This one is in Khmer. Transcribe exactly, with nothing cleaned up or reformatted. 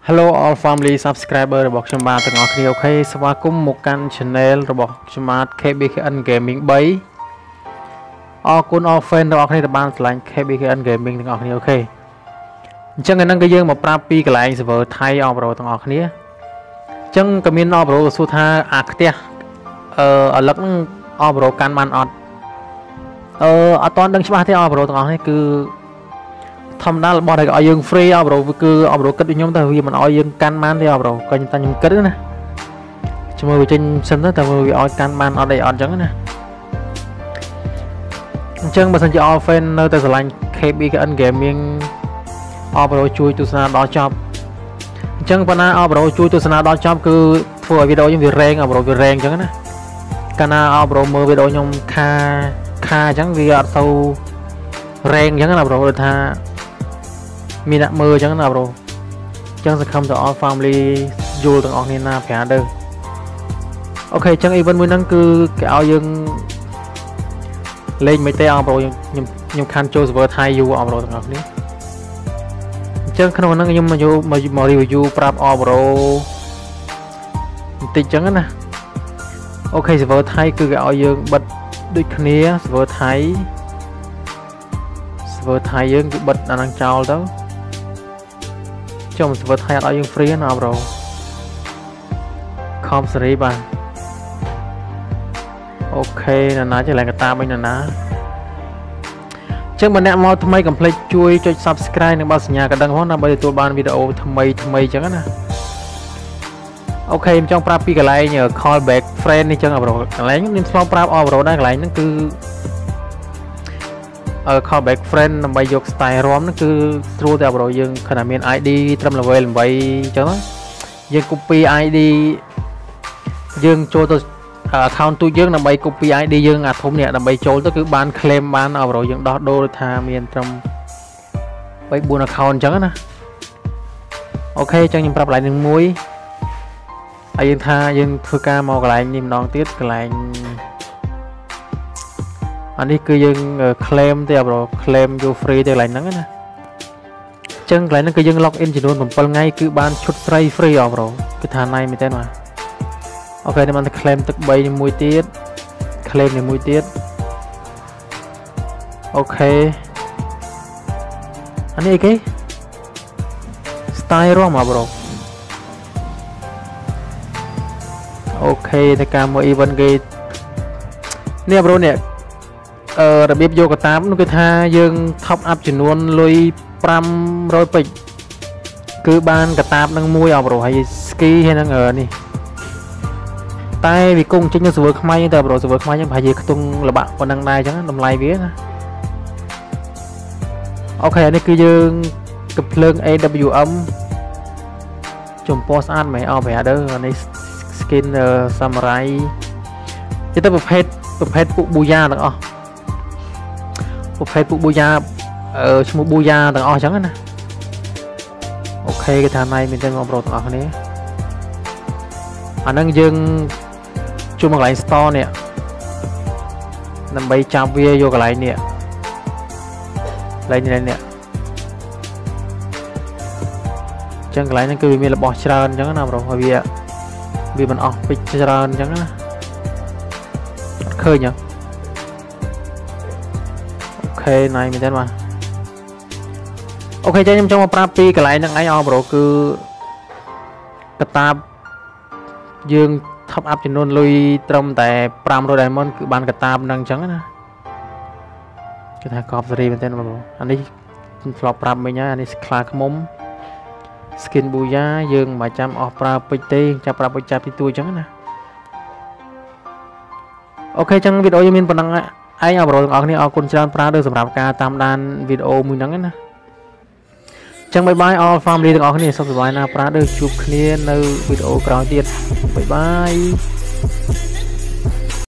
Hello all family subscriber របស់ខ្ញុំបាទទាំងអស់គ្នាអូខេស្វាគមន៍មកកាន់ channel របស់ខ្ញុំបាទ K B K N Gaming 3អរគុណ all fan ទាំងអស់គ្នាដែលបានឆ្លាញ់ K B K N Gaming ទាំងអស់គ្នាអូខេអញ្ចឹងហ្នឹងគឺយើងមកប្រាប់ពីកន្លែង server ថៃអបរោទាំងអស់គ្នាអញ្ចឹងក៏មានអបរោសួរថាអាផ្ទះអឺឥឡូវហ្នឹងអបរោកាន់បានអត់អឺអត់ទាន់ដឹងច្បាស់ទេអបរោទាំងអស់គ្នាគឺធម្មតារបស់ដែលឲ្យយើង free អបរោគឺអបរោគិតខ្ញុំទៅវាមិនឲ្យយើងកាន់បានទេអបរោក៏ខ្ញុំតែខ្ញុំគិតណាជាមួយវាចេញសិនទៅតែវាឲ្យកាន់បានអត់អីអត់អញ្ចឹងណាអញ្ចឹងបើសិនជា all fan នៅតែស្រឡាញ់ K B K N Gaming អបរោជួយទស្សនាដល់ចប់អញ្ចឹងប៉ុណ្ណាអបរោជួយទស្សនាដល់ចប់គឺធ្វើឲ្យវីដេអូខ្ញុំវា rank អបរោវា rank អញ្ចឹងណាកាលណាអបរោមើលវីដេអូខ្ញុំខាខាអញ្ចឹងវាអត់ទៅ rank អញ្ចឹងណាអបរោដូចថាមានអ្នកមើលអញ្ចឹងណាប្រូអញ្ចឹងសង្ឃឹមទៅ all family យល់ទាំងអស់គ្នាណាប្រាទៅអូខេអញ្ចឹង event មួយហ្នឹងគឺគេឲ្យយើងលេងមិនទេអប្រូខ្ញុំខ្ញុំខាន់ចូល server ថៃយូរអប្រូទាំងអស់គ្នាអញ្ចឹងក្នុងហ្នឹងខ្ញុំមកមក review ប្រាប់អប្រូបន្តិចអញ្ចឹងណាអូខេ server ថៃគឺគេឲ្យយើងបិទដូចគ្នា server ថៃ server ថៃយើងគឺបិទអាហ្នឹងចោលទៅចូល server ថៃអត់ឲ្យយើង free ណាប្រូខំសេរីបាទអូខេណាណាចេះឡើងកតាមិញណាណាអញ្ចឹងបើអ្នកមកថ្មីកុំភ្លេចជួយចុច subscribe និងបတ်សញ្ញាកណ្ដឹងផងដើម្បីទទួលបានវីដេអូថ្មីថ្មីអញ្ចឹងណាអូខេខ្ញុំចង់ប្រាប់ពីកន្លែង call back friend នេះអញ្ចឹងប្រូកន្លែងខ្ញុំធ្លាប់ប្រាប់អប្រូដែរកន្លែងហ្នឹងគឺអឺ call back friend ដើម្បីយក style ROM ហ្នឹងគឺស្រួលតែអបរោយើងខណៈមាន I D ត្រឹម level 8អញ្ចឹងយើង copy I D យើងចូលទៅ account ទូយើងដើម្បី copy I D យើងអាធំនេះដើម្បីចូលទៅគឺបាន claim បានអបរោយើងដោះដូរថាមានត្រឹម 3 4 account អញ្ចឹងណាអូខេអញ្ចឹងខ្ញុំប្រាប់កន្លែងនឹងមួយហើយយើងថាយើងធ្វើការមកកន្លែងនេះម្ដងទៀតកន្លែងអានេះគឺយើង claim ទេអបរោ claim យក free ទេកន្លែងហ្នឹងណាអញ្ចឹងកន្លែងហ្នឹងគឺយើង log in ចំនួន 7 ថ្ងៃគឺបានឈុតស្រី free អបរោគឺថាណៃមែនទេបាទអូខេនេះបានតែ claim ទឹក 3 នេះមួយទៀត claim នេះមួយទៀតអូខេអានេះអីគេ style ROM អបរោអូខេតែការមួយ event គេនេះអបរោនេះអឺរបៀបយកកតាបនោះគឺថាយើង top up ចំនួនលុយ 500 ពេជ្រគឺបានកតាបនឹងមួយអបរោហើយ ski ហើយនឹងនេះតែវាគង់ចេញនៅ server ខ្មែរតែអបរោ server ខ្មែរយើងប្រហែលជាខ្ទង់លបាក់ប៉ុណ្ណឹងដែរអញ្ចឹងតម្លៃវាណាអូខេអានេះគឺយើងកំភ្លើង A W M ចំពោះស្អាតមែនអបរ៉ាដឺអានេះ skin samurai ទៅទៅប្រភេទប្រភេទពួក booyah ទាំងអស់ប្រភេទពួក booyah អឺឈ្មោះ booyah ទាំងអស់អញ្ចឹងណាអូខេគេថាណៃមែនទេបងប្រុសទាំងអស់គ្នាអាហ្នឹងយើងជួបមកកន្លែង store នេះដើម្បីចាប់វាយកកន្លែងនេះកន្លែងនេះនេះអញ្ចឹងកន្លែងហ្នឹងគឺវាមានរបស់ច្រើនអញ្ចឹងណាប្រុសហើយវាវាមិនអស់ពេជ្រច្រើនអញ្ចឹងណាអត់ឃើញហ៎អូខេណៃមែនទេបាទអូខេចាខ្ញុំចង់មកប្រាប់ពីកន្លែងហ្នឹងឯងអបរោគឺកតាបយើង top up ចំនួនលុយត្រឹមតែ 500 diamond គឺបានកតាបហ្នឹងអញ្ចឹងណាគេថាកប់សេរីមែនទេបងប្អូនអានេះខ្ញុំធ្លាប់ប្រាប់មិញហើយអានេះខ្លាឃ្មុំ skin booyah យើងមិនចាំអស់ប្រើពេជ្រទេចាប់ប្រាប់ពេជ្រចាប់ទីទួយអញ្ចឹងណាអូខេអញ្ចឹងវីដេអូយើងមានប៉ុណ្ណឹងឯងអបរោទាំងអស់គ្នាអរគុណច្រើនប្រើទៅសម្រាប់ការតាមដានវីដេអូមួយហ្នឹងណាអញ្ចឹងបាយបាយ all family ទាំងអស់គ្នាសុខសប្បាយណាប្រើទៅជួបគ្នានៅវីដេអូក្រោយទៀតបាយបាយ